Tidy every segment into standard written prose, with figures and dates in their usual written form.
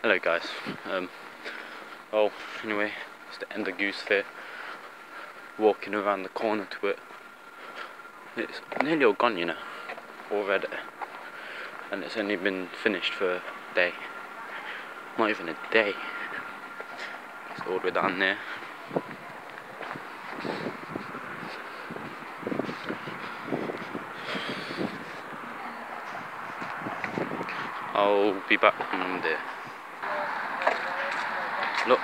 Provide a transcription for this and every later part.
Hello guys. Oh, anyway, it's the end of Goose Fair. Walking around the corner to it. It's nearly all gone, you know, already. And it's only been finished for a day. Not even a day. It's all the way down there. I'll be back when I'm there. Look.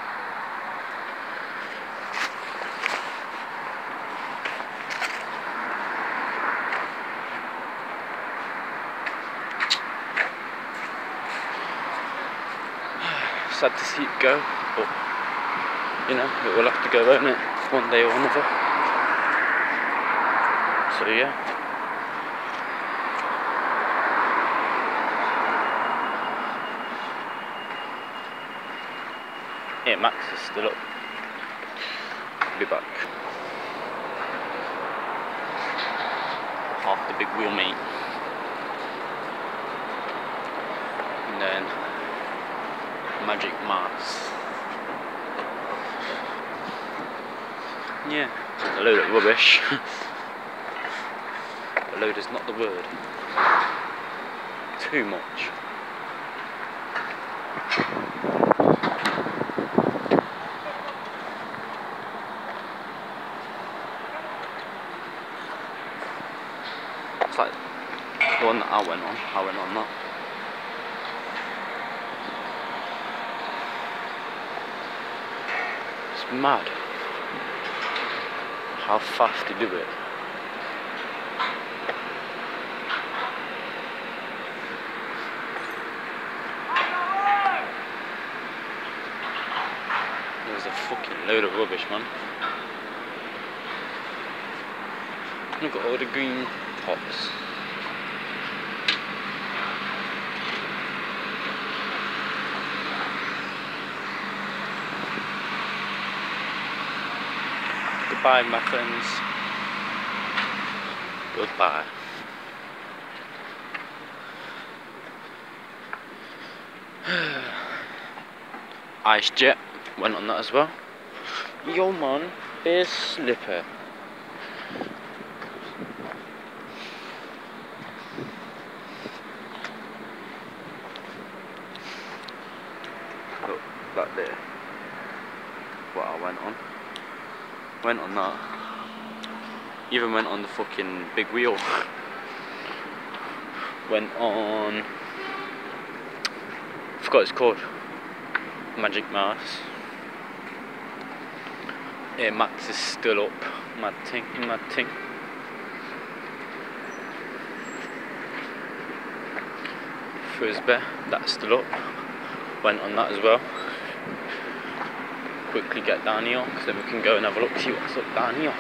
Sad to see it go, but you know, it will have to go, won't it? One day or another. So yeah. Yeah, Max is still up. I'll be back. Half the big wheel meat. And then magic mass. Yeah, a load of rubbish. A load is not the word. Too much. It's like the one that I went on that. It's mad how fast they do it. There's a fucking load of rubbish, man. Look at all the green pots. Goodbye, my friends. Goodbye. Ice jet went on that as well. Yo man, there's slipper. Look, that there. What I went on. Went on that. Even went on the fucking big wheel. Went on. I forgot what it's called. Magic Mouse. Yeah, Max is still up. Mad thing, mad thing. Frisbee, that's still up. Went on that as well. Quickly get down here, because then we can go and have a look, see what's up down here.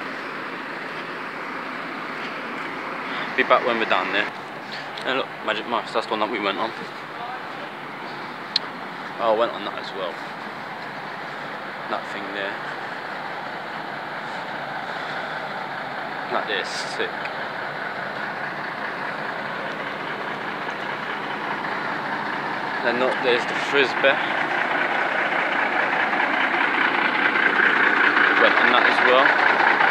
Be back when we're down there. And look, Magic Mouse, that's the one that we went on. Oh, I went on that as well. That thing there. That there is sick. Then look, there's the Frisbee. Went on that as well.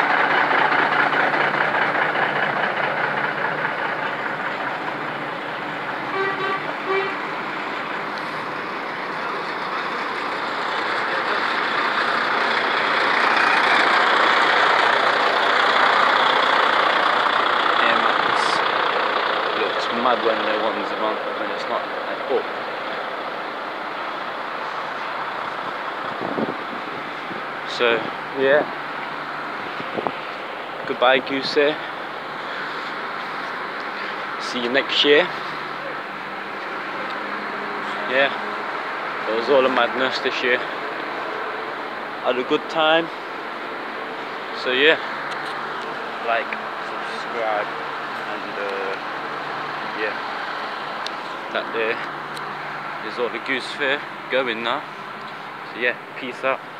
Mad when the ones are on, when it's not like up. So yeah, goodbye Goose. See you next year. Yeah, it was all a madness this year. Had a good time. So yeah, like, subscribe, and yeah, that there is all the Goose Fair going now. So yeah, peace out.